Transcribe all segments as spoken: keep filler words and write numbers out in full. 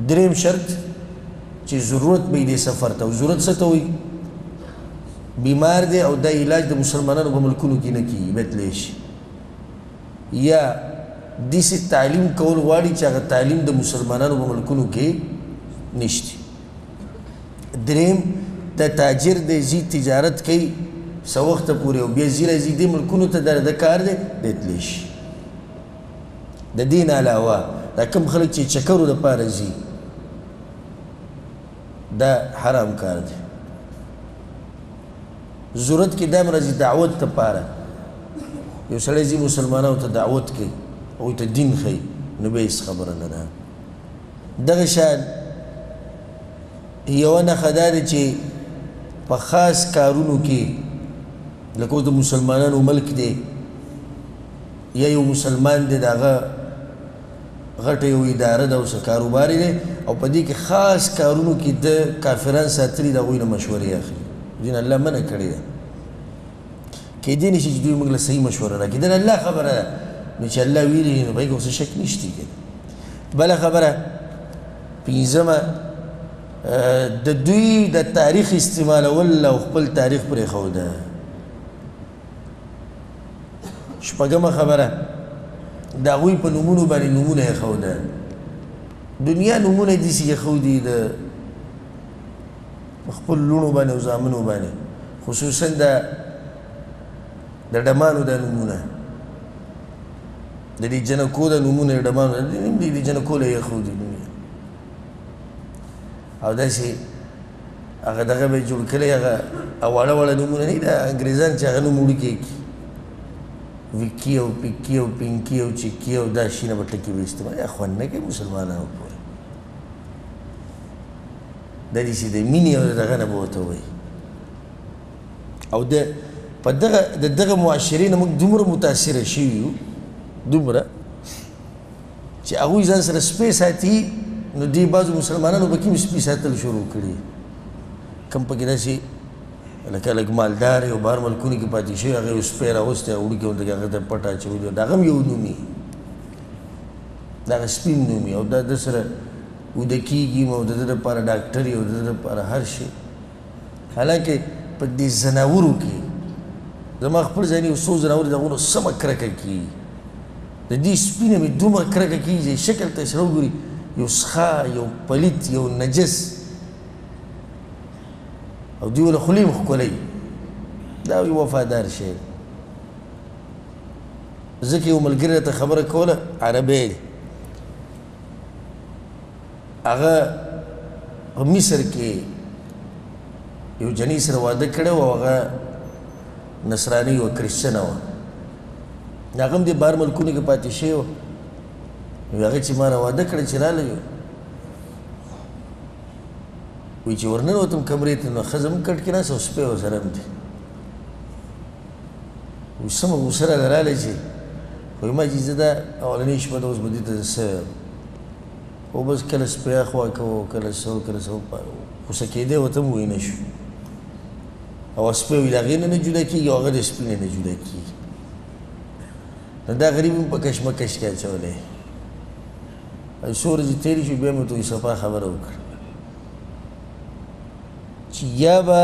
دریم شرط چې ضرورت به یې دې سفر ته او ضرورت څه ته وایي بیمار دی او دا علاج د مسلمانانو په ملکونو کې نه کېږي باید تللی شي یا داسې تعلیم کول غواړي چې هغه تعلیم د مسلمانانو په ملکونو کې نشته دریم د تاجر دی ځي تجارت کوي څه وخته پورې او بیا ځي راځي دې ملکونو ته د کار دی دی تللی شي د دې نه علاوه دا کوم خلک چې چکرو دپاره ځي دا حرام کار دی ضرورت کې دا هم راځي دعوت دپاره یو سړی ځي مسلمانانو ته دعوت کوي هغوی ته دین ښیي نو بیا هېڅ خبره نه ده دغه شان یوه نښه دا ده چې په خاص کارونو کې لکه اوس د مسلمانانو ملک دی یا یو مسلمان دی د هغه غټه یو اداره ده او څه کاروبار دی او په دې کې خاص کارونو کې د کافران ساتلي د هغوی نه مشورې اخلي دین الله منع کړې ده کیدی نشي چې دوی موږ له صحیح مشوره راکړي دا الله خبره ده نو چې الله ویلي نو په هغې کې اوس شک نشته که بله خبره پنځمه د دوی د تاریخ استعمالول او خپل تاریخ پرېښوده شپږمه خبره د هغوی په نومونو باندې نومونه ایښوده دنیا نومونه یې داسې ایښودي د خپل لوڼو باندې او زامنو باندې خصوصا د د ډمانو د نومونه د دې جنکو د نومونه د ډمانو د دې جنکو له ایښودي دنیا او داسې هغه دغه به یې جوړ کړی هغه واړه واړه نومونه نه دي د انګریزان چې هغه نوم وړوکی کړي ویکی او پیکی او پینکی او چیکی او دا شینه به ټکي به استعمال یا خوند نه کوي مسلمانانو پورې دا داسې د مینې او د دغه نه به ورته وایي او د په دغه د دغه معاشرې نه موږ دومره متاثره شوي یو دومره چې هغوی ځان سره سپی ساتي نو دې بعضو مسلمانانو به کوم سپي ساتل شروع کړي کوم پکې داسې لکه لږ مالدار او بهر ملکونو کې پاتې شوي هغه یو سپی راوستی وړوکی ورته هغه ته پټ اچولي د هغه هم یو نوم وي د هغه سپي هم نوم وي او دا د سره وده کېږي او د ده دپاره ډاکټر وي او د ده دپاره هر شی حالانکه په دې ځناورو کې زما خپل ځاني یو څو ځناور د هغونو سمه کرکه کېږي د دې سپي نه مې دومره کرکه کېږي چې شکل ته یې سره وګوري یو سخا یو پلیت یو نجس او دوی له خولې هم ښکلی دا یو وفادار شی دی ځکه یو ملګري راته خبره کوله عربی دی هغه په مصر کې یو جنۍ سره واده کړی و او هغه نصرانۍ وه کرسچنه وه هغه هم دې بهر ملکونو کې پاتې شوی و هغه چې ما را واده کړی چې راغلی وی چې ورننوتم کمرې ته نو ښځه هم کټ کې ناسته او سپی ورسره هم دی وی سمه غوسه راله راغلی چې وی ما چې زه دا اولنۍ شپه ده اوس به دې ته څه او بس کله سپی اخوا کوو کله څه کله څه غوسه کېدی ورته هم وی نه شو او سپی وی له هغې نه نه جدا کېږي او هغه د سپي نه نه جدا کېږي نو دا غریب هم په کشمکش کې اچولی څو ورځې تېرې شوې بیا مې ورته وی صفا خبره وکړه چې یا به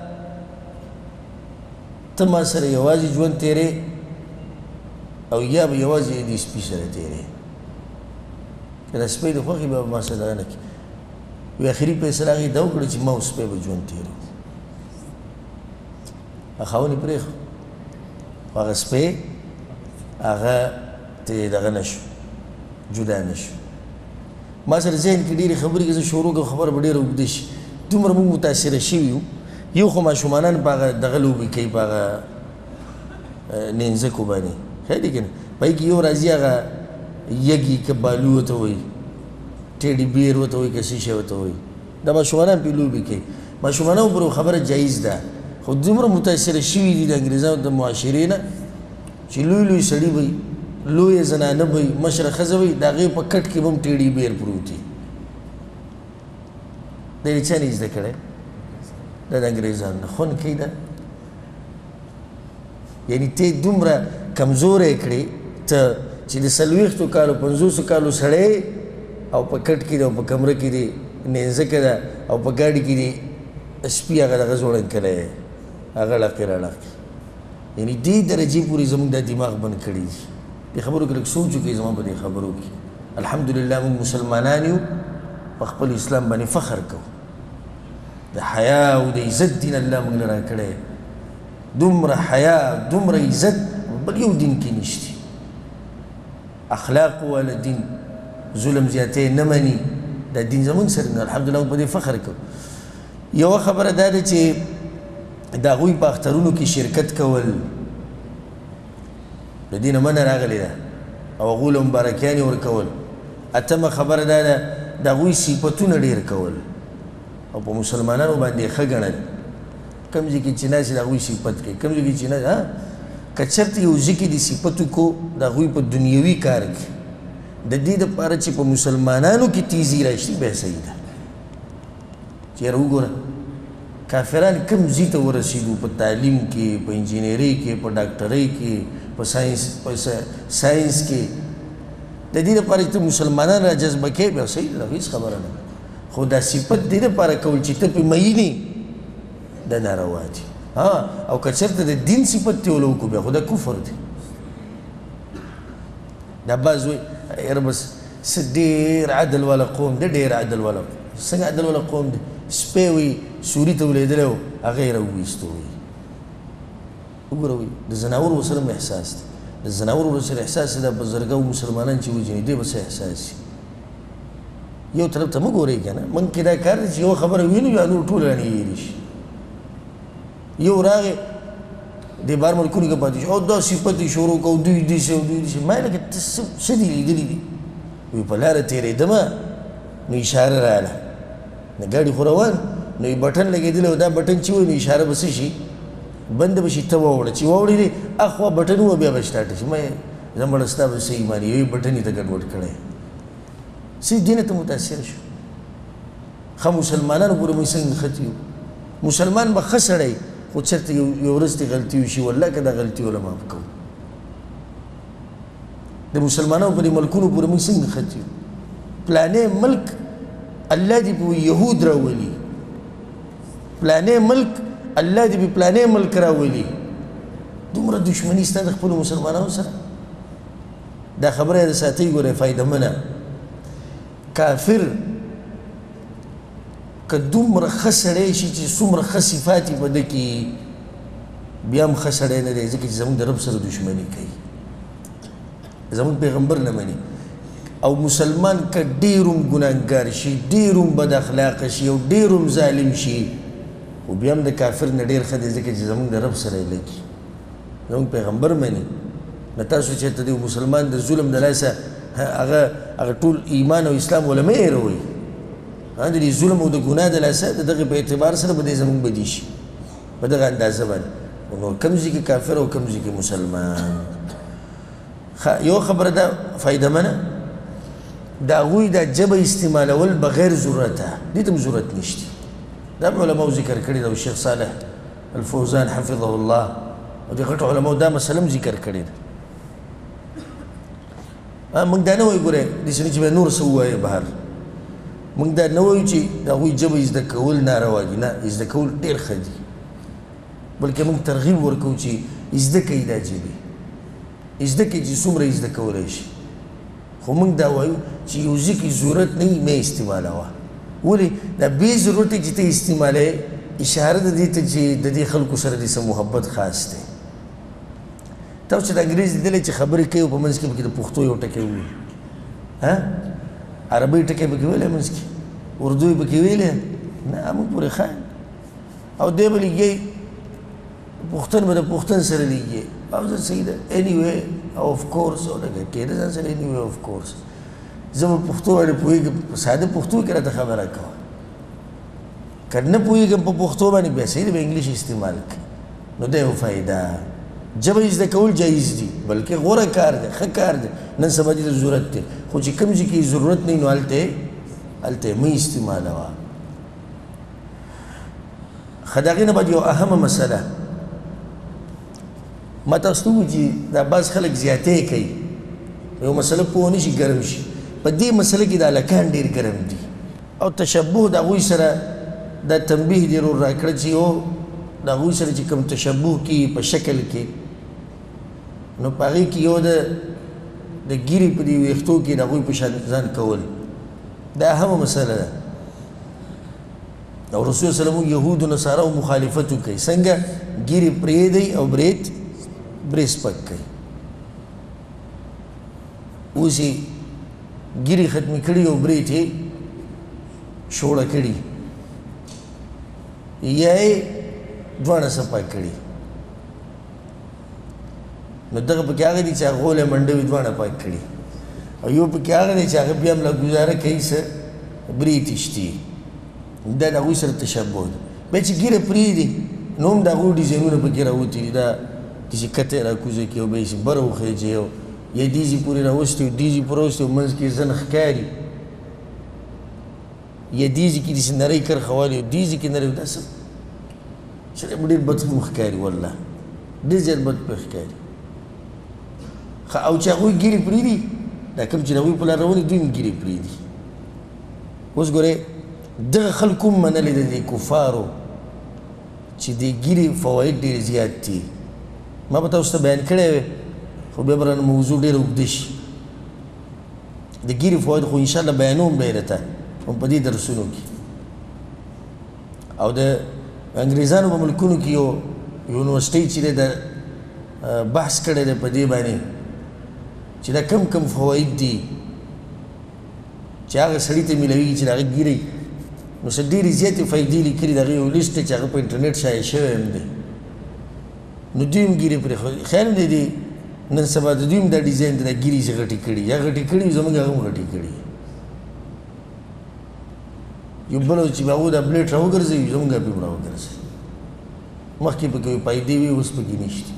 ته ما سره یوازې ژوند تېرې او یا به یوازې دې سپي سره تېرې که دا سپی د خوښې به ما سره دغه نه کړي وی اخري فیصله هغې دا وکړه چې ما او سپی به ژوند تېرو خاوند یې پرېښو خو هغه سپی هغه ته دغه نه شو جدا نه شو ما سره ذهن کې ډېرې خبرې که زه شروع کړم خبره به ډېره اوږده شي دومره موږ متاثره شوي یو یو خو ماشومانان په هغه دغه لوبې کوي په هغه نینځکو باندې ښه دي که نه په هغې کې یو راځي هغه یږي که بالو ورته وایي ټیډي بیر ورته وایي که څه شی ورته وایي دا ماشومانان پرې لوبې کوي ماشومانانو پورې خبره جایز ده خو دومره متاثره شوي دي د انګریزانو د معاشرې نه چې لوی لوی سړي به وي لویه زنانه به وي مشره ښځه به وي د هغې په کټ کې به هم ټیډي بیر پروت وي دا یې چا نه زده کړی دا د انګریزانو نه خوند کوي ده یعنې ته دومره کمزوری کړې ته چې د څلوېښتو کالو پنځوسو کالو سړی او په کټ کې دی او په کمره کې دی نینځکه ده او په ګاډي کې دی سپي هغه دغه ځوړن کړی هغه ړقې راړقې یعنې دې درجې پورې زموږ دا دماغ بند کړي دي دې خبرو کې لږ سوچ وکړئ زما په دې خبرو کې الحمدلله موږ مسلمانان یو په خپل اسلام باندې فخر کوو د حیا او د عزت دین الله موږ له راکړی دومره حیا دومره عزت بل یو دین کې نشته اخلاق والا دین ظلم زیاتې نه مني دا دین زموږ سره نه الحمدلله موږ په دې فخر کوو یوه خبره دا ده چې د هغوی په اخترونو کې شرکت کول د دې نه منع راغلې ده او هغو له مبارکیانې ورکول اتمه خبره دا ده د هغوی صفتونه ډېر کول او په مسلمانانو باندې ښه ګڼل کوم ځای کې چې ناست د هغوی صفت کوي کوم ځای کې چې ناست که چېرته یو ځای کې د صفت وکړو د هغوی په دنیوي کار کې د دې دپاره چې په مسلمانانو کې تیزي راشي بیا صحیح ده چې یاره وګوره کافران کم ځای ته ورسېدو په تعلیم کې په انجینرۍ کې په ډاکټرۍ کې په ساینس په ساینس کې د دې لپاره چې ته مسلمانان را جذبه کوې بیا صحیح ده هېڅ خبره نه خو دا صفت دې لپاره کول چې ته پرې مین یې دا ناروا دي ها او که چېرته د دین صفت ترې وله وکړو بیا خو دا کفر دی دا بعض وایي یاره بس څه ډېر عدل والا قوم دی ډېر عدل والا قوم څنګه عدل والا قوم دی سپی وایي سوري ته ولیدلی و هغه یې راوویستو وایي وګوره وایي د ځناورو سره هم احساس دی د ځناورو سره احساس دی دا بزرګو مسلمانان چې وژني دی به څه احساس وي یو طرف ته مه ګورئ که نه موږ کې دا کار دی چې یوه خبره وینو یا نور ټول رانې هېرې شي یو راغې دې بهر ملکونو کې پاتې شي او دا صفت یې شروع کوو دوی داسې او دوی داسې ما یې لکه ته څه دي لیدلي دي وایي په لاره تېرېدمه نو اشاره راغله د ګاډي خو روان نو یې بټن لګېدلی او دا بټن چې وایي نو اشاره به څه شي بنده به شي ته واوړه چې واوړې دی اخوا بټن ووه بیا به سټارټ شي ما زه مړه ستا به څه ایمان یو یې بټن یې ته ګډوډ کړی څه دینه ته متاثر شو ښه مسلمانانو پورې موږ څنګه نښتي یو مسلمان به ښه سړی خو چېرته یو ورځ دې غلطي وشي والله که دا غلطي وله معاف کوو د مسلمانانو په دې ملکونو پورې موږ څنګه نښتي یو پلانې ملک الله دې په یهود راولي پلانې ملک الله دې په پلانې ملک راولي دومره دشمني ستا د خپلو مسلمانانو سره دا خبره یې د ساتئ ګورئ فایدهمنه کافر که دومره ښه سړی شي چې څومره ښه صفات یې په ده کې بیا هم ښه سړی نه دی ځکه چې زموږ د رب سره دشمني کوي زموږ پیغمبر نه مني او مسلمان که ډېر هم ګناهګار شي ډېر هم بد اخلاقه شي او ډېر هم ظالم شي خو بیا هم د کافر نه ډېر ښه دی ځکه چې زموږ د رب سره یې لګي زموږ پیغمبر مني نه تاسو چېرته د مسلمان د ظلم د لاسه هغه هغه ټول ایمان او اسلام وله مه هېروئ د دې ظلم او د ګناه د لاسه د دغې په اعتبار سره به دې زموږ بدي شي په دغه اندازه باندې نو کوم ځای کې کافر او کوم ځای کې مسلمان یو خبره ده فایدهمنه د هغوی دا ژبه استعمالول بغیر ضرورته دې ته هم ضرورت نشته دا هم علماو ذکر کړي ده او شیخ صالح الفوزان حفظه الله او د غټو علماو دا مسله هم ذکر کړې ده موږ دا نه وایو ګورئ داسې نه چې بیا نور څه ووایه بهر موږ دا نه وایو چې د هغوی ژبه زده کول ناروا دي نه زده کول ډېر ښه دي بلکې موږ ترغیب ورکوو چې زده کوي دا ژبې زده کوي چې څومره یې زده کولی شي خو موږ دا وایو چې یو ځای کې ضرورت نه وي مه یې استعمالوه ولې دا بې ضرورته چې ته یې استعمالوې اشاره ده دې ته چې د دې خلکو سره دې څه محبت خاص دی تاسو چې د انګریز لیدلی چې خبرې کوي او په منځ کې پکې د پښتو یو ټکی ووایي عربي ټکی پکې ویلی منځ کې اردو یې پکې ویلی نه موږ پورې ښه او دی به لګي پښتون به د پښتون سره لګي او زه صحیح ده اني وی اف کورس او دغه کېده ځان سره اني وی اف کورس زه په پښتو باندې پوهېږم په ساده پښتو کې راته خبره کوه که نه پوهېږم په پښتو باندې بیا صحیح ده به انګلیش استعمال کړي نو دا یو فایده ژبه زده کول جایز دي بلکې غوره کار دی ښه کار دی نن سبا دې ته ضرورت دی خو چې کوم ځای کې ضرورت نه وي نو هلته هلته یې مه استعمالوه ښه د هغې نه بعد یو اهمه مسله ما تاسو ته ووایي چې دا بعض خلک زیاتې کوي یو مسله پوه نه شي ګرم شي په دې مسله کې د هلکان ډېر ګرم دي او تشبه د هغوی سره دا تنبیه دې رور راکړه چې او د هغوی سره چې کوم تشبه کیږي په شکل کې نو په هغې کې یو د د ګیرې په دې ویښتو کې د هغوی په شان ځان کول دا اهمه مسله ده او رسول صلی الله علیه وسلم یهودو نصاراو مخالفت وکړي څنګه ګیرې پرېږدئ او برید برې سپک کوي اوس یې ګیرې ختمې کړي او برید یې شوړه کړي یا یې دواړه صفا کړي نو دغه پکې هغه دي چې هغه غولې منډوي دواړه پاک کړي او یو پکې هغه دی چې هغه بیا هم له ګزاره کوي څه برې تشتي دا د هغوی سره تشبه ده بیا چې ګیره پرېږدي نو هم د هغوی ډیزاینونه پکې راوتي دي دا داسې کتی راکوزه کړي او بیا یې بره وخیجي او یا دیزې پورې راوستي او دیزې پورې راوستي او منځ کې زن ښکاري یا دیزې کې داسې نرۍ کرښه والي او دیزې کې نرۍ دا څه سړی به ډېر بد هم ښکاري والله ډېر زیات بد پرې ښکاري او چې هغوی ګیرې پرېږدي دا کوم چې د هغوی په لار روان دي دوی هم ګیرې پرېږدي اوس ګورئ دغه خلکو هم منلې ده د کفارو چې د ګیرې فواید ډېر زیات دي ما به تاسو ته بیان کړی وی خو بیا به رانه موضوع ډېره اوږده شي د ګیرې فواید خو انشاءالله بیانوم به یې درته هم په دې درسونو کې او د انګریزانو په ملکونو کې یو یونیورسټۍ چې دی د بحث کړی دی په دې باندې چې دا کم کم فواید دي چې هغه سړي ته میلاویږي چې د هغه ګیرئ نو څه ډېرې زیاتې فایدې لیکلي د هغې یو لیست دی چې هغه په انټرنیټ شایع شوی هم دی نو دوی هم ګیرې پرې خیال دی دی نن سبا د دوی هم دا ډیزاین دی دا ګیرې چې غټې کړي یا غټې کړي زموږ هغه هم غټې کړي یو بل چې به هغو دا بلیډ راوګرځوي زموږ پې هم راوګرځوي مخکې پکې فایدې وي اوس پکې نشته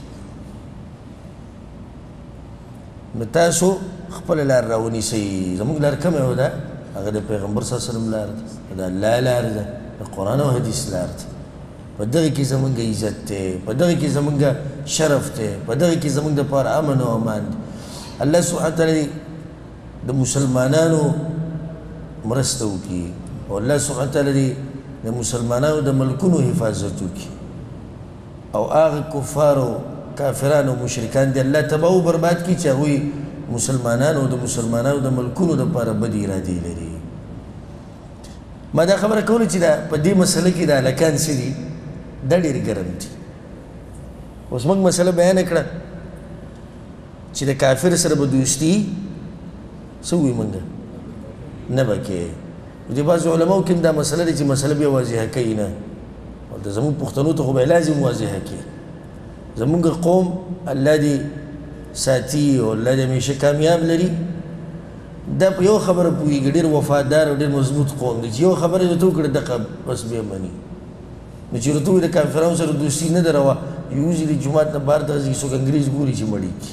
نو تاسو خپله لار راونیسئ زموږ لار کومه یو ده هغه د پیغمبر صلی الله علیه وسلم لار ده د الله لار ده د قرآن او حدیث لار ده په دغه کې زموږ عزت دی په دغه کې زموږ شرف دی په دغه کې زموږ دپاره امن او امان دی الله سبحانه تعالی د مسلمانانو مرسته وکړي او الله سبحانه تعالی د مسلمانانو د ملکونو حفاظت وکړي او هغه کفارو کافرانو مشرکان دی الله تباه و برباد کړي چې هغوی مسلمانانو د مسلمانانو د ملکونو دپاره بدې ارادې لري ما دا خبره کوله چې دا په دې مسله کې د هلکان څه دي دا ډېر ګرم دي اوس موږ مسله بیانه کړه چې د کافر سره به دوستي څه ووایو موږ نه به کوې د بعضو علماو کې هم دا مسله ده چې مسله بیا واضحه کوي نه او د زموږ پښتنو ته خو به لازم واضحه کړي زموږ قوم الله دې ساتي او الله دې همیشه کامیاب لري دا په یو خبره پوهېږي ډېر وفادار او ډېر مضبوط قوم دی چې یو خبره یې ورته وکړه دقه بس بیا مني نو چې ورته ووایي د کافرانو سره دوستي نه ده روا یوځي د جومات نه بهر ته ځي څوک انګریز ګوري چې مړېږي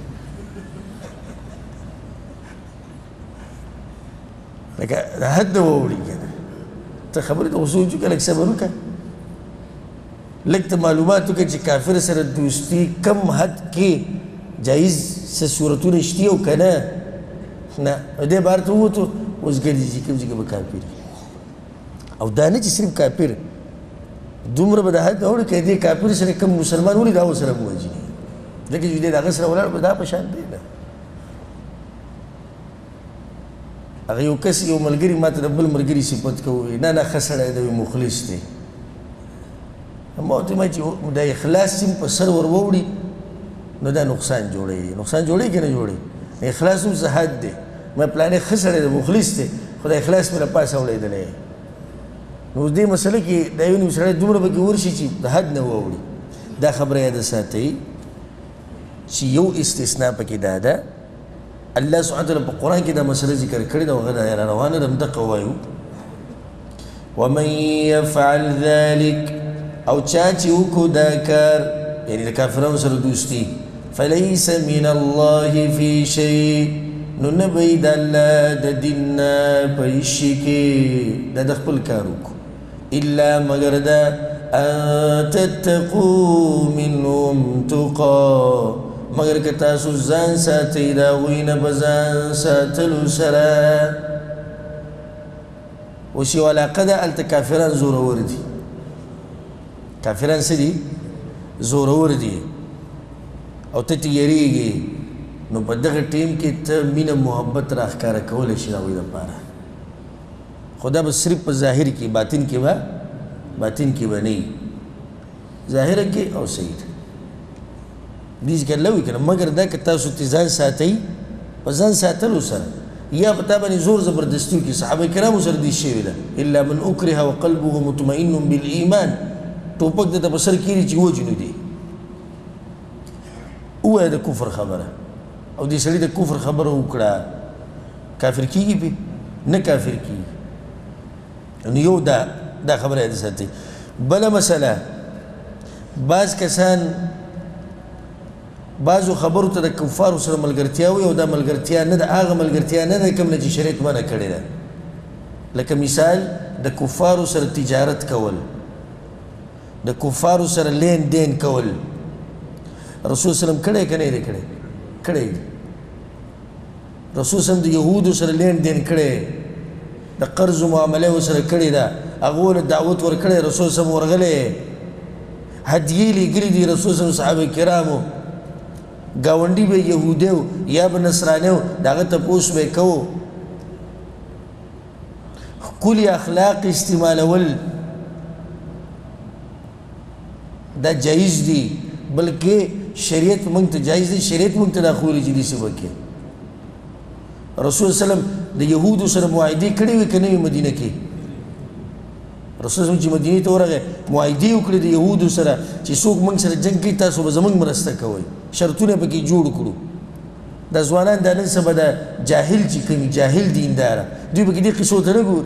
لکه د حد نه واوړي که نه ته خبرې ته اوس ووایو چې لږ صبر وکړه لږ ته معلومات وکړه چې کافر سره دوستي کم حد کې جایز څه صورتونه شته او که نه نه دې بار ته ووتو اوس ګرځي چې کوم ځای کې به کافر او دا نه چې صرف کافر دومره به د حد نه وړي که دې کافر سره کوم مسلمان ولي دا ورسره موجي ځکه چې دې د هغه سره ولاړ به دا په شان دی نه هغه یو کس یو ملګري ما ته د بل ملګري صفت کوي نه نه ښه سړی دی مخلص دی ما ورته وایم چې د اخلاص سیم په سر ور ووړي نو دا نقصان جوړوي نقصان جوړوي که نه جوړوي اخلاص هم څه حد دی ما پلانې ښه سړی دی مخلص دی خو د اخلاص مې له پاسه وړېدلی نو اوس دې مسله کې دا یو نیم سړی دومره پکې ورشي چې د حد نه واوړي دا خبره یاده ساتئ چې یو استثنا پکې دا ده الله سبحانه تعالی په قرآن کې دا مسله ذکر کړې ده او هغه دا روانه ده همدقه وایو ومن یفعل ذلک او چا چې وکړو دا کار یعنې د کافرانو سره دوستي فلیس من الله فی شیء نو نه به یې د الله د دین نه په هېڅ شي کې دا د خپل کار وکړو الا مګر دا ان تتقوا منهم تقا مگر که تاسو ځان ساتئ د هغوی نه په ځان ساتلو سره اوس یو علاقه ده هلته کافران زورور دي کافران څه دي زورور دي او ته ترې یېرېږې نو په دغه ټیم کې ته مینه محبت راښکاره کولی شي د هغوی دپاره خو دا به صرف په ظاهر کې باطن کې به باطن کې به نه وي ظاهره کې او صحیح ده دې کې الله وایي که نه مګر دا که تاسو ترې ځان ساتئ په ځان ساتلو سره یا په تا باندې زور زبردستي وکړي صحابه کرامو سره دې شوې ده الا من اکره وقلبه مطمئن بالایمان ټوپک درته په سر کېږي چې وجنو دي ووایه د کفر خبره او دې سړي د کفر خبره وکړه کافر کېږي پې نه کافر کېږي نو یو دا دا خبره یاد ساتئ بله مسله بعض کسان بعضو خبرو ته د کفارو سره ملګرتیا وي او دا ملګرتیا نه ده هغه ملګرتیا نه ده کوم نه چې شریعت منع کړې ده لکه مثال د کفارو سره تجارت کول د کفارو سره لین دین کول رسول سلم کړی که نه دی کړی کړی دی رسول سلم د یهودو سره لین دین کړی د قرض معامله ورسره کړې ده هغو له دعوت ورکړی رسول سلم ورغلی هدیې لیږلي دي رسول سلم صحابه کرامو ګاونډي به یهودی و یا به نصرانی و د هغه تپوس به یې کوو ښکلي اخلاق استعمالول دا جایز دي بلکې شریعت موږ ته جایز دی شریعت موږ ته دا ښوولي چې داسې وکړې رسول سلم د یهودو سره معاهدې کړې وې که نه وې مدینه کې رسول سلم چې مدینې ته ورغی معاهدې وکړې د یهودو سره چې څوک موږ سره جنګ کوي تاسو به زموږ مرسته کوئ شرطونه پکې جوړ کړو دا ځوانان دا نن سبا د جاهل چې کوي جاهل دینداره دوی پکې دې قصو ته نه ګوري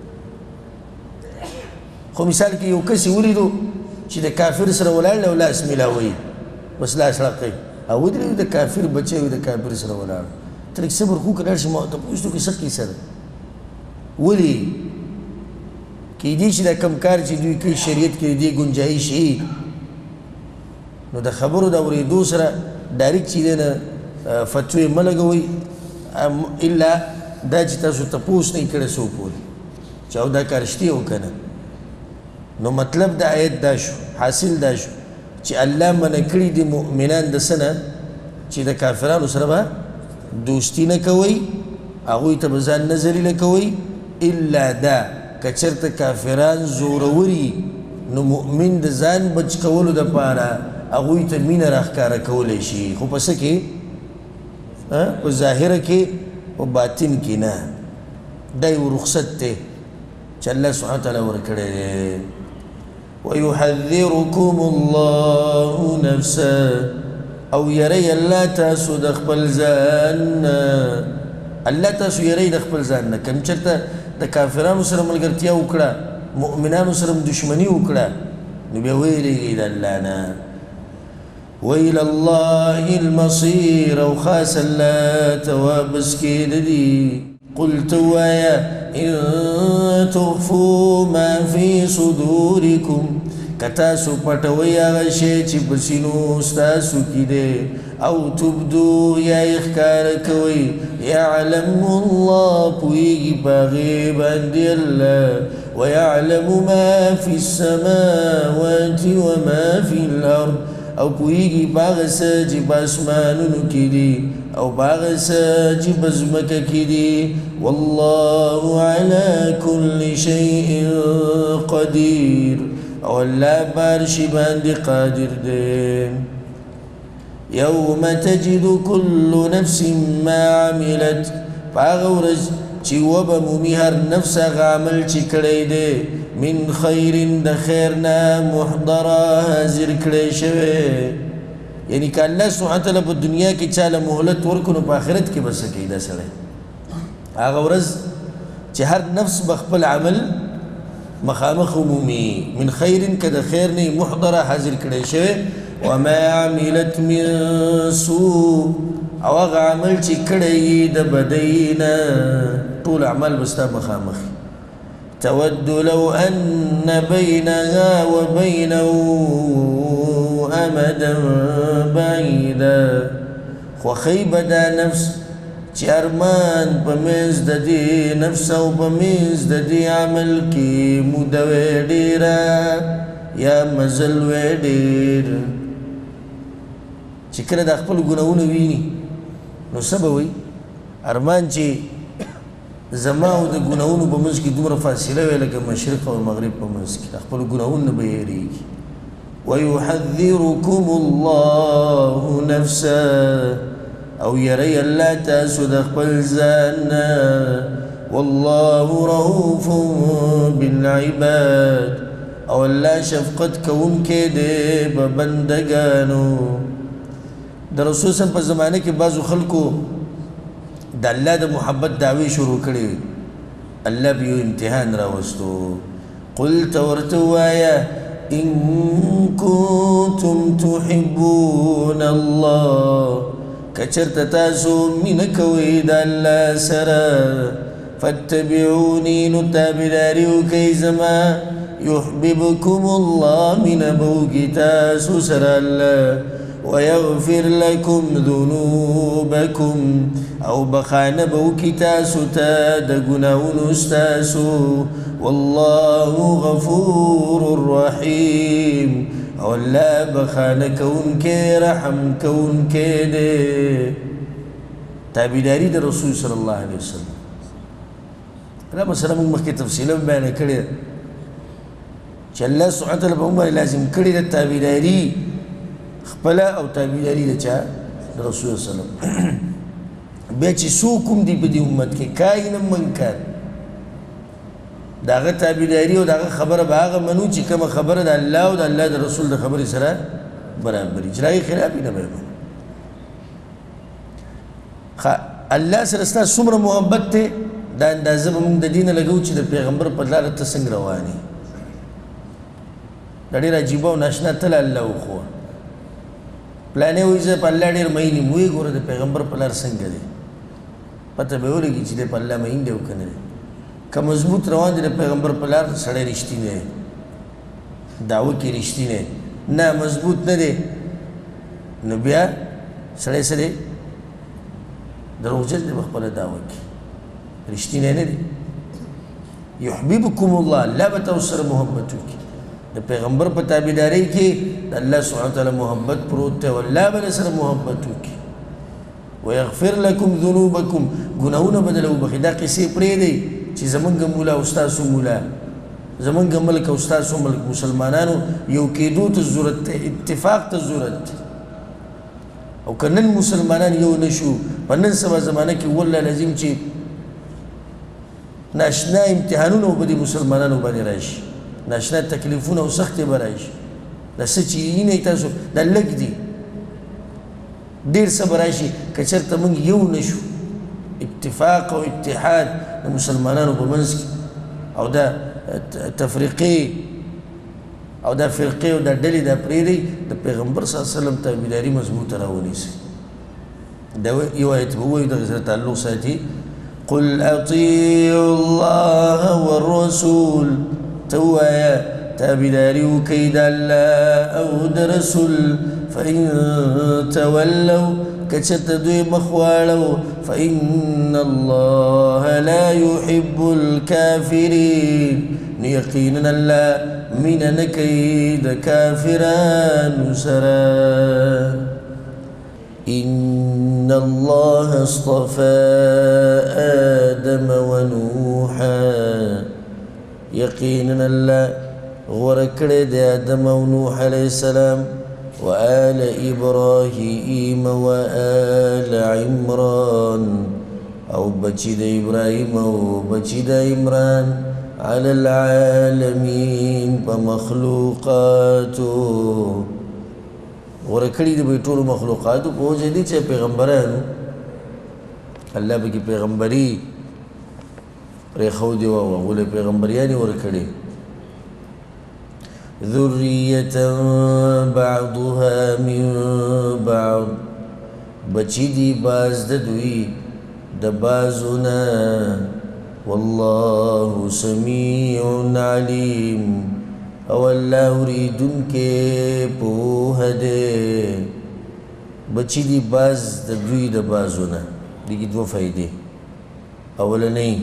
خو مثال کې یو کس یې ولیدو چې د کافر سره ولاړ دی او لاس میلاووي بس لاس راکوي او ودرېږي د کافر بچی وي د کافر سره ولاړ ته لږ صبر خو که لاړ شي ما ورته پوښتنه وکړي څه کیسه ده ولې کیدای شي دا کم کار چې دوی کوي شریعت کې د دې ګنجایش وي نو د خبرو د اورېدو سره ډایرکټ چې دی نه فتوې مه لګوئ الا دا چې تاسو تپوس نه یې کړی څوک پورې چې او دا کار رښتیا و که نه نو مطلب د آیت دا شو حاصل دا شو چې الله منع کړي دي مؤمنان د څه نه چې د کافرانو سره به دوستي نه کوئ هغوی ته به ځان نه ذلیله کوئ الا دا که چېرته کافران زورور یي نو مؤمن د ځان بچ کولو دپاره هغوی ته مینه راښکاره کولی شي خو په څه کې په ظاهره کې په باطن کې نه دا یو رخصت دی چې الله سبحانه وتعالی ورکړی دی ويحذركم الله نفسه او يري الله تاسو د خپل ځان الله تاسو يري د خپل ځان نه کوم چېرته د کافرانو سره ملګرتیا وکړه مؤمنانو سره دشمني وکړه نو بیا ویریږئ د الله نه وإلى الله المصير او خاص الله توابس کې د دي قلت ويا إن تخفوا ما في صدوركم کتاسو پټوي هغه شی چې په سینو ستاسو کې دی او تبدو یا اخکار کوي يعلم الله پوهیږي په هغې باندې الله ويعلم ما في السماوات وما في الأرض او پوهیږي په هغه څه چې په اسمانونو کې دي او په هغه څه چې په ځمکه کې دي والله على كل شيء قدير او الله بار شي باندې قادر دی يوم تجد كل نفس ما عملت په هغه ورځ چې وبه مومي هر نفس هغه عمل چې کړی دی من خیر د خیر نه محضره حاضر کړی شوی یعنی که الله سبحانه وتعالی په دنیا کې چاله مهلت ورکړو نو په آخرت کې به څه کوي دا سړی هغه ورځ چې هر نفس به خپل عمل مخامخ عمومي من خیر که د خیر نه محضره حاضر کړی شوی وما عملت من سوء او هغه عمل چې کړی د بدۍ نه ټول اعمال به ستا مخامخ تود لو أن بينها وبينه أمدا بعيدا وخيب دا نفس چه ارمان پمیز دا دی نفس او پمیز دا دی عمل کی مدوی دیرا یا مزلوی دیر چه کل دا خپل گناهونه ویني نو سبوی ارمان چه زماو دا گناهونه پمنز کی دومره فاصله وی لکه مشرق و مغرب پمنز کی خپل گناهونه بیریگی ويحذركم الله نفسا او يري الله تاسو د خپل ځان والله رؤوف بالعباد او الله شفقت کوونکی دی په بندګانو د رسول صلی په زمانه کې بعضو خلکو د الله د محبت دعوی شروع کړي الله به امتحان راوستو قلت ورته ووایه إن كنتم تحبون الله كچرت تاسو منك ويد الله سرا فاتبعوني نتابداريو كيزما يحببكم الله من أبوك تاسو سرا الله ويغفر لكم ذنوبكم أو بخان بوك تاسو تادقنا ونستاسو والله غفور رحيم او الله بخان كون كي رحم كون كي دي تابداري دا رسول صلى الله عليه وسلم لا مثلا من مخي تفصيلا بيانا كري چه الله سبحانه وتعالى بهم لازم كري دا تابداري خبلا او تابداري دا چا دا رسول صلى الله عليه وسلم بيچه سوكم دي بدي امت كي كائنا من كان داغه تابعداري او داغه خبره باغه منو چې کوم خبره د الله او د الله د رسول د خبرې سره برابر اجرای خلاف نه به خ الله سره ستاسو څومره محبت ته دا اندازه موږ د دین لګو چې د پیغمبر په لار ته څنګه رواني د ډېر عجیب او ناشنا تل الله خو پلانې وې چې په الله ډېر مېنی موږ ګوره د پیغمبر په لار څنګه دي پته به ولګي چې په الله مېن دی وکنه که مضبوط روان دی د پیغمبر په لار سړی رښتینی دی دعوه کې رښتینی نه مضبوط نه دی نو بیا سړی څه دی دروغجن دی په خپله دعوه کې رښتینی نه دی یحببکم الله الله به تاسو سره محبت وکړي د پیغمبر په تابعدارۍ کې د الله سبحانه وتعالی محبت پروت دی او الله به سره محبت وکړي ويغفر لكم ذنوبكم ګناهونه به درله وبخي دا قصې پرېږدئ چې زمونږ مولا او ستاسو مولا زمونږ ملک او ستاسو ملک مسلمانانو یو کېدو ته ضرورت دی اتفاق ته ضرورت دی او که نن مسلمانان یو نشو په نن سبا زمانه کې والله لازم چې ناشنا امتحانونه به د مسلمانانو باندې راشي ناشنا تکلیفونه او سختې به راشي دا څه چې یې تاسو دا لږ دي ډېر څه به راشي که چېرته موږ یو نشو اتفاق او اتحاد د مسلمانانو په منځ کې او دا تفریقې او دا فرقې او دا ډلې دا پرېږدئ د پیغمبر صلی الله علیه وسلم تابعداري مضبوطه راونیسئ دا یو آیت به ووایو دغې سره تعلق ساتي قل اطیعوا الله والرسول ته ووایه تابعداري وکئ د الله او د رسول فإن تولوا كچت دوی مخواړو فإن الله لا يحب الكافرين يقينا الله من نكيد كافران سرا إن الله اصطفى آدم ونوحا يقينا الله غركړ د آدم او نوح عليه السلام وآل إبراهيم وآل عمران أو بچي د إبراهيم أو بچي د عمران على العالمين بمخلوقاتو ورکړي د ټولو مخلوقاتو په وجه دي چې پیغمبرانو الله به کې پیغمبري پرې خو دی او غوله پیغمبرياني ورکړي ذرية بعضها من بعض بچی دی باز د دوی د بازونا والله سمیع علیم او اللہ اوریدن کے پوہ دے بچی دی باز دا دوی دا بازونا دیگی دو فائدے اولا نہیں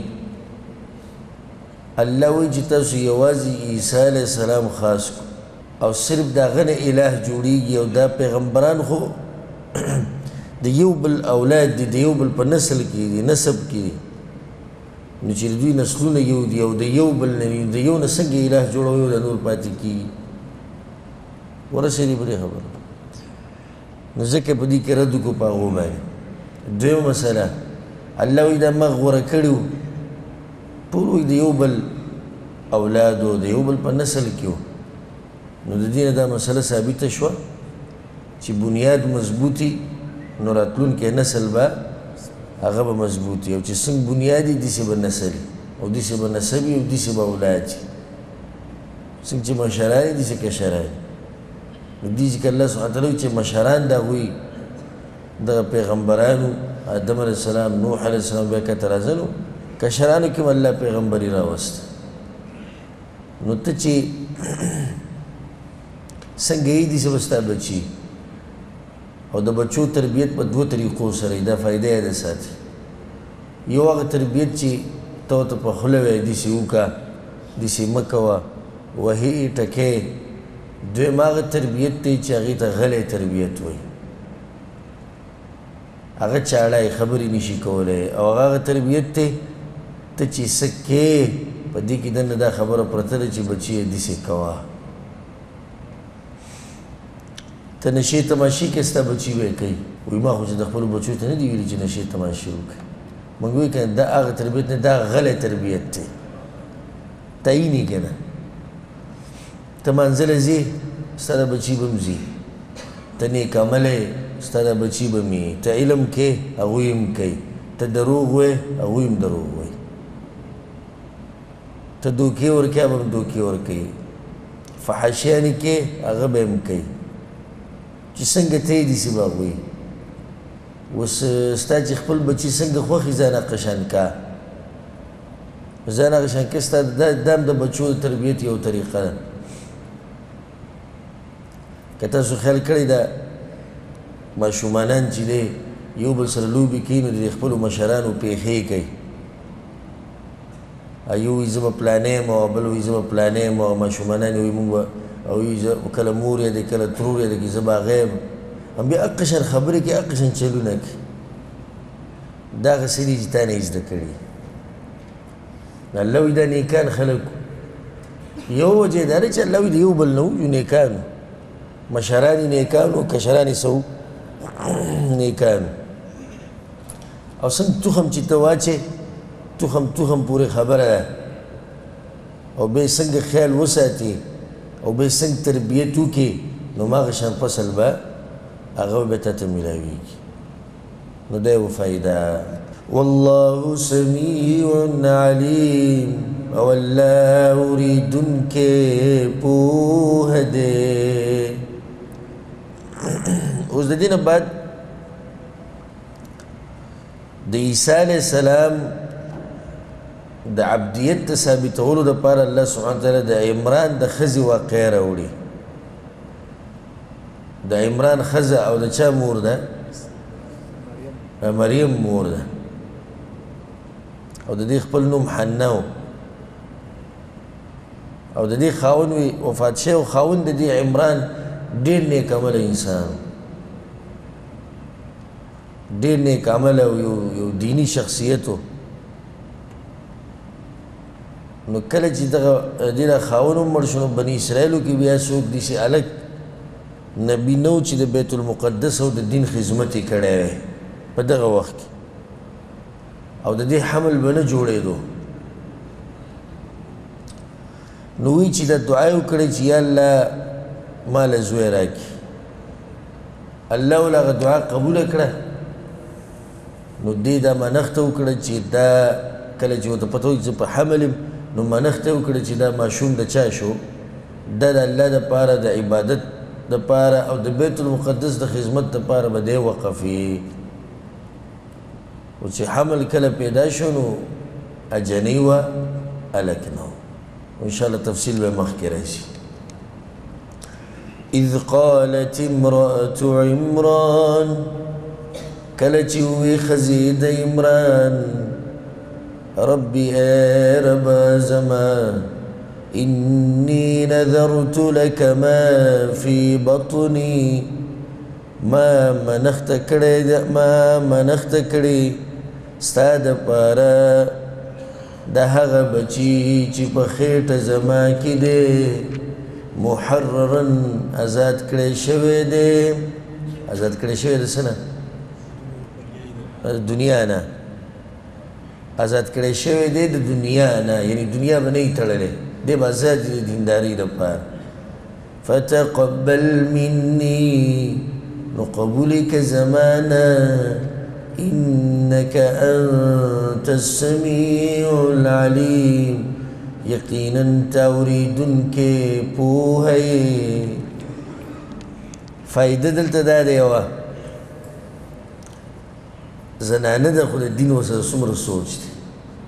اللہ وی جتا سو یوازی عیسیٰ علیہ السلام خاص کو او صرف دا غن الہ جوڑی گی او دا پیغمبران خو دا یو بل اولاد دی دا یو بل پا نسل کی دی نسب کی دی نو چیر دوی نسلون یو دی او دا یو بل نوی دا یو نسنگ الہ جوڑو یو دا نور پاتی کی ورسے دی بڑی خبر نو زکر پا دی که ردو کو پاگو بانی دویو مسئلہ اللہ وی دا مغور کردو پوروی دا یو بل اولادو دا یو بل پا نسل کیو نو دا دین دا مسئلہ ثابت شوا چی بنیاد مضبوطی نو راتلون که نسل با اغا مضبوطی او چی سنگ بنیادی دیسی با نسلی او دیسی با نسبی او دیسی با اولادی سنگ چی مشرانی دیسی کشرانی نو دیسی که اللہ سبحانه تعالی چی مشران دا ہوئی دا پیغمبرانو آدم علیہ السلام نوح علیہ السلام بیا کترازنو کشرانو کم اللہ پیغمبری راوست نو تا چی سنگ ای دیسی بستا بچی او دا بچو تربیت پا دو طریقو سرائی دا فائدہ ہے دا ساتھ یو آغا تربیت چی تو تا پا خلوے دیسی اوکا دیسی مکوا وحی ٹکے دویم آغا تربیت تی چی آغی تا غلے تربیت ہوئی آغا چاڑائی خبری نشی کولے او آغا تربیت تی تا چی سکے پا دی کی دن دا خبر پرتر چی بچی دیسی کوا تا نشی تماشی کستا بچی بے کئی وی ما خوچ دخپل بچوی تا ندی ویلی چی نشی تماشی ہو کئی منگوی کہ دا آغا تربیت نے دا غل تربیت تے تا ای نہیں کنا تا منزل زی ستا دا بچی بمزی تا نیک عملے ستا دا بچی بمی تا علم کے اغویم کئی تا دروغ ہوئے اغویم دروغ ہوئے تا دوکی اور کیا بم دوکی اور کئی فحاشیانی کے اغب ام کئی چی سنگ تی دیسی باغوی وس ستا چی خپل بچی سنگ خوخی زانا قشان کا زانا قشان کا ستا دام دا بچو تربیت یو طریقہ کتا سو خیال کردی دا ما شمانان چی دے یو بل سر لوبی کینو دی خپلو مشرانو پیخی کئی ایو ایزم پلانیم و بلو ایزم پلانیم و ما شمانان یوی مونگو او کل مور یا دی کل ترور یا دی کی زبا غیب ہم بیا اقشن خبری کی اقشن چلو نکی دا غسیلی جتانے ازدہ کری اللہوی دا نیکان خلقو یو وجہ دارے چا اللہوی دا یو بلنو یو نیکانو مشرانی نیکانو کشرانی سو نیکانو او سنگ تخم چی تواچے تخم تخم پورے خبر ہے او بے سنگ خیال وساتی او بے سنگ تربیتو کی نو ما غشان پسل با اغاو بیتا تمیلاوی کی نو دے و فائدہ واللہ سمیع علیم او اللہ اوریدن کے پوہ دے اس دین بعد دا عیسیٰ علیہ السلام دا عبدیت ثابتولو دا پار اللہ سبحانه وتعالی دا عمران دا خزی واقع راوڑی دا عمران خز او دا چا مور دا مریم مور دا او دا دی خپل نوم حناو او دا دی خاون وی وفات شے و خاون دا دی عمران دیر نیک عمل انسان دیر نیک عمل و دینی شخصیتو نو کله چې دغه دیره خاون عمر شنو بنی اسرائیلو کې بیا څوک دیسې الګ نبی نو چې د بیت المقدس او د دین خدمت یې کړی وی په دغه وخت کې او د دې حمل به نه جوړېدو نو وی چې د دعا یې وکړې چې یا الله ما له زوی راکړي الله ول هغه دعا قبوله کړه نو دې دا منښته وکړه چې دا کله چې ورته پته وي چې په حمل یم نو منښته وکړه چې دا ماشوم د چا شو دا د الله دپاره د عبادت دپاره او د بیت المقدس د خدمت دپاره به دی وقف وي او چې حمل کله پیدا شو نو اجنی و الک نو انشاءاللہ تفصیل بے مخی رہی اذ قالت امرأة عمران کلچوی خزید عمران ربی اے رب زمان انی نذرت لک ما فی بطنی ما منخت کڑی ما منخت کڑی ستا دا پارا دا هغه بچی چی پا خیٹ زما کی دے محررن ازاد کڑی شوی دے ازاد کڑی شوی دے سنا دنیا نا ازاد کڑی شوی دے دا دنیا نا یعنی دنیا با نہیں تڑلے دے با ازاد دے دینداری دا پار فتقبل منی نقبولی کا زمانا انکا انت السمیع العلیم یقینا توریدن کے پوہی فائدہ دلتا دا دیوا زنانه دا خود دین و سر سمر سوچ دی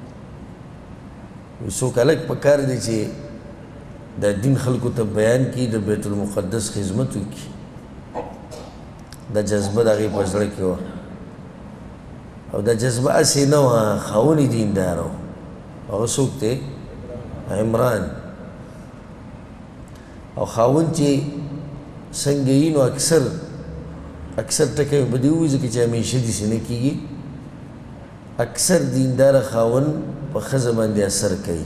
سوک الگ پکار دی چه دا دین خلقو تا بیان کی دا بیت المقدس خدمتو کی دا جذبه دا غی پزرکی وا او دا جذبه اسی نو خاونی دین دارو او سوک تے عمران او خاون چه سنگینو اکثر اکثر تکه بدیوی زکی چه همیشه دیسی نکیگی اکثر دیندار خاون پا خزمان دی اثر کئی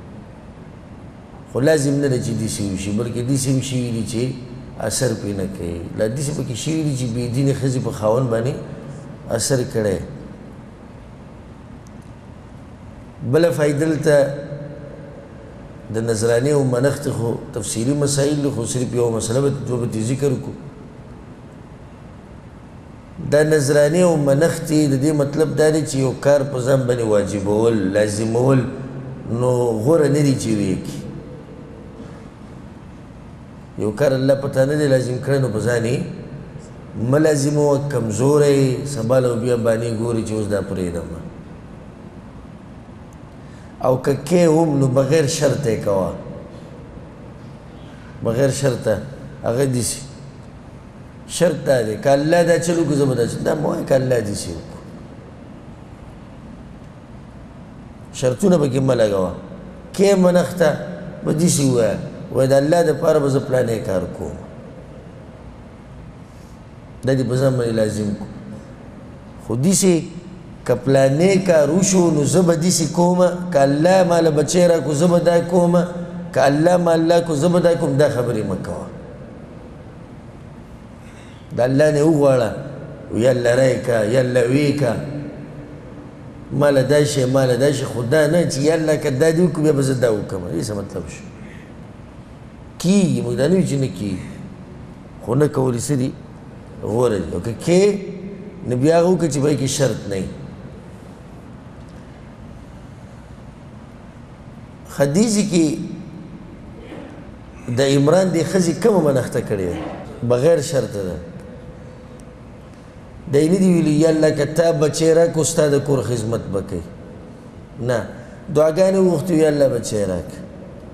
خو لازم نده چه دیسی وشی بلکه دیسی وشی ویدی چه اثر پی نکئی لا دیسی پا که شیویدی چه بیدین خزی پا خاون بانی اثر کرده بلا فائدل تا دا نظرانی و منخت خو تفسیری مسائل خو صرف یو مسئلہ جو بتی ذکر کو دا نظرانی و منختی دا دی مطلب داری چی یو کار پزام بانی واجبول لازمول نو غور ندی چیوی کی یو کار اللہ پتا ندی لازم کرنو پزانی ملازم و کمزور ہے سبالو بیا بانی گوری چیوز دا پریدم او ککے هم نو بغیر شرط ہے کوا بغیر شرط ہے اگر دیسی شرط دا دے کہ اللہ دا چلو کو زبدا چلو دا موئی کہ اللہ دیسی ہوکو شرطو نا بکی ملا گوا کہ منختا با دیسی ہوا ہے وید اللہ دا پارا بزا پلانے کار کو دا دی بزا منی لازم کو خود دیسی که پلانے کار روشو نو زبا دیسی کوما که اللہ مالا بچے را کو زبدا کوما که اللہ مالا کو زبدا کوم دا خبری مکوا دا اللہ نے اغوارا یالا رای کا یالا وی کا مالا داشی مالا داشی خدا نا چی یالا که دا دیو کو بیا بزد داو کما ایسا مطلب شو کی مگدانوی چی نکی خونه کولی سری غورا دی اوکا که نبی آغاو که چی بائی که شرط نہیں حدیثی کی دا عمران دی خزی کم منخته کرده بغیر شرط ده دا اینی دی ویلی یا اللہ کتا بچه را کستا دا کور خدمت بکی نا دعاگانی وقتو یا اللہ بچه را که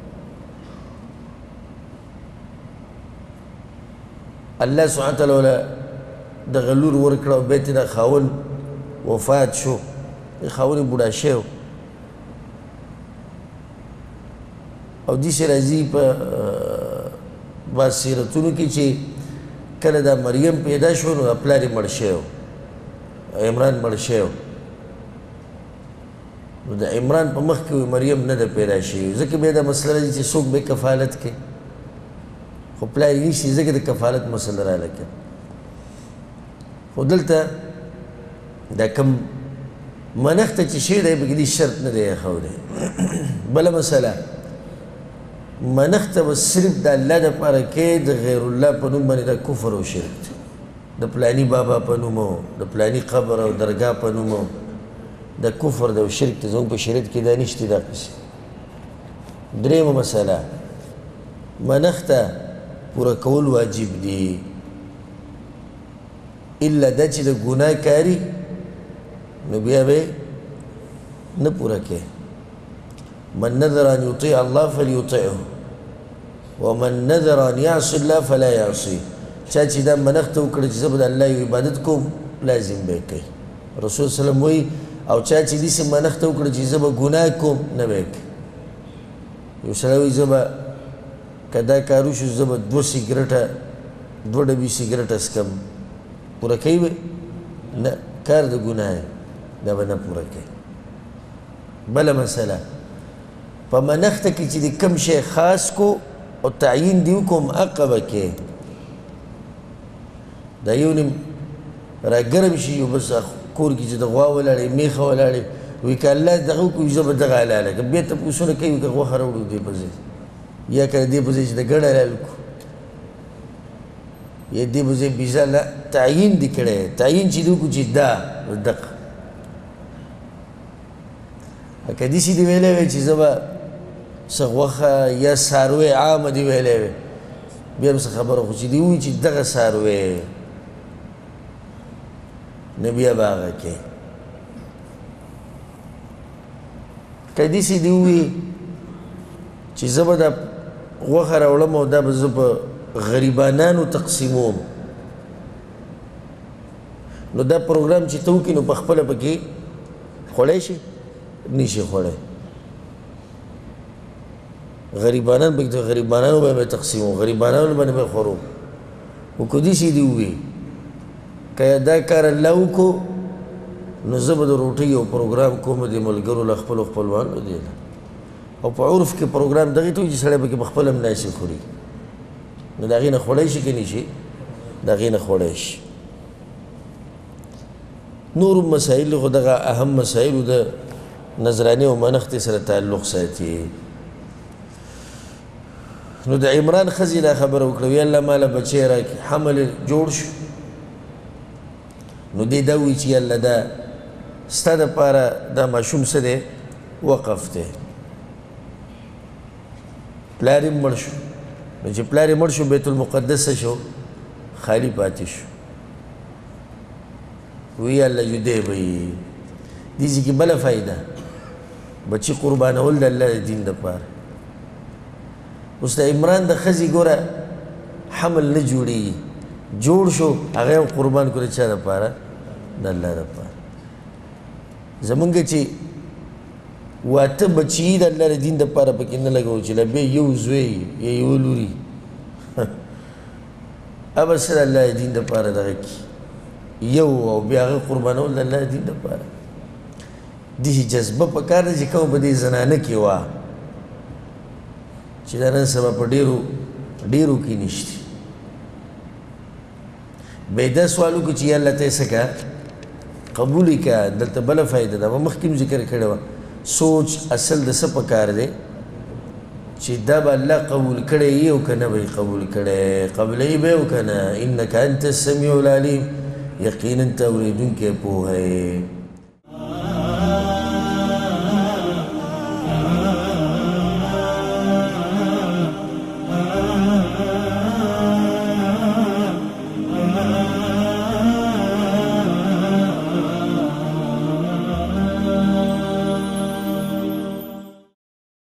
اللہ سبحانه تعالی دا غلور ورکڑا و بیتی دا خاون وفات شو خاونی بودا شو او دیسی رازی پا باز سیرتونو کی چی کل دا مریم پیدا شو نو اپلاری مرشیو عمران مرشیو نو دا عمران پا مخ کیوی مریم ندا پیدا شیو زکی بیدا مسئلہ رازی چی سوک بے کفالت کے خو پلاری نیشتی زکی دا کفالت مسئلہ را لکن خو دلتا دا کم منخت چی شیر دا بگی دی شرط ندا یا خو دے بلا مسئلہ منخت بس صرف دا اللہ دا پارا کے دا غیر اللہ پنوم بانی دا کفر و شرک دا پلانی بابا پنومو دا پلانی قبر و درگاہ پنومو دا کفر دا شرک تا زنگ پا شرک کی دا نشتی دا قسی دریم مسئلہ منخت پورا کول واجب دی اللہ دا چی دا گناہ کاری نو بیا بے نا پورا کے من نذر ان يطيع الله فليطعه ومن نذر ان يعصي الله فلا يعصيه. چا چې دا منښت وکړه چې زه به د الله یو عبادت کوم لازم به یې کوي. رسول صلی الله علیه وسلم وایي او چا چې داسې منښت وکړه چې زه به ګناه کوم نه به یې کوي. یو سړی وایي زه به که دا کار وشو زه به دوه سګرټه دوه ډبې سګرټه څکم، پوره کوي به نه، کار د ګناه دی، دا به نه پوره کوي. بله مسله په منښته کې چې د کوم شی خاص کو او تعیین دې وکړو هغه به کوې. دا یو نیم راګرم شي یو بس کور کې چې د غوا ولاړې میخه ولاړې وایي که الله دغه وکړو زه به دغه حلاله کړم، بیا تپوسونه کوي که غوښه راوړو دې په ځای یا که دې په ځای چې د ګډ حلال کړو یا دې په ځای بیزا لا تعیین دې کړی تعیین چې دې وکړو چې دا دغه که داسې دې ویلی وی چې زه به څه غوښه یا څاروی عامه دې ویلی وی بیا هم څه خبره خو چې دې ووایي چې دغه څاروی نه بیا به هغه کوې. که داسې دې ووایي چې زه به دا غوښه راوړم او دا به زه په غریبانانو تقسیموم، نو دا پروګرام چې ته وکړې نو په خپله پکې خوړی شي نشي خوړی. غریبانان پکې غریبانانو به مې تقسیموم، غریبانانو باندې به خورو. خو که داسې دې ووایي که دا کار الله وکړو نو زه به د روټۍ یو پروګرام کوم د ملګرو له خپلو خپلوانو دی او په عرف کې پروګرام دغې ته وایي چې سړی پکې په خپله هم ناستې خوري، نو د هغې نه خوړی شي که نه شي؟ د هغې نه خوړی شي. نور مسایل خو دغه اهم مسایلو د نظرانې او منښتې سره تعلق ساتي. نو د عمران ښځې دا خبره وکړه وی الله ماله بچی راکړي، حمل جوړ شو نو دې دا وایي چې الله دا ستا دپاره دا ماشوم څه دی وقف دی. پلار یې مړ شو، نو چې پلار یې مړ شو بیت المقدس څه شو؟ خالی پاتې شو. وی الله جدی به یي دې ځای کې بله فایده بچي قربانول د الله د دین دپاره. اوس د عمران د ښځې ګوره حمل نه جوړېږي، جوړ شو هغه هم قربان کړو د چا دپاره؟ د الله دپاره. زمونږ چې واته بچي د الله د دین دپاره پکې نه لګوو چې له بیا یو زوی یا یوه لوري هغه څه د الله د دین دپاره دغه کړي یو او بیا هغه قربانول د الله د دین دپاره. داسې جذبه پکار ده چې کومه په دې زنانه کې وه چې دا نن سبا په ډېرو ډېرو کې نشته. بیا یې دا سوال وکړو چې یا الله ته یې څه کړه قبول یې کړه. دلته بله فایده ده، ما مخکې هم ذکر کړې وه. سوچ اصل د څه پکار دی چې دا به الله قبول کړی یې او که نه به یې قبول کړی، قبلوي به یې او که نه. انک انت السمیع العلیم، یقینا ته اورېدونکی پوهه یې.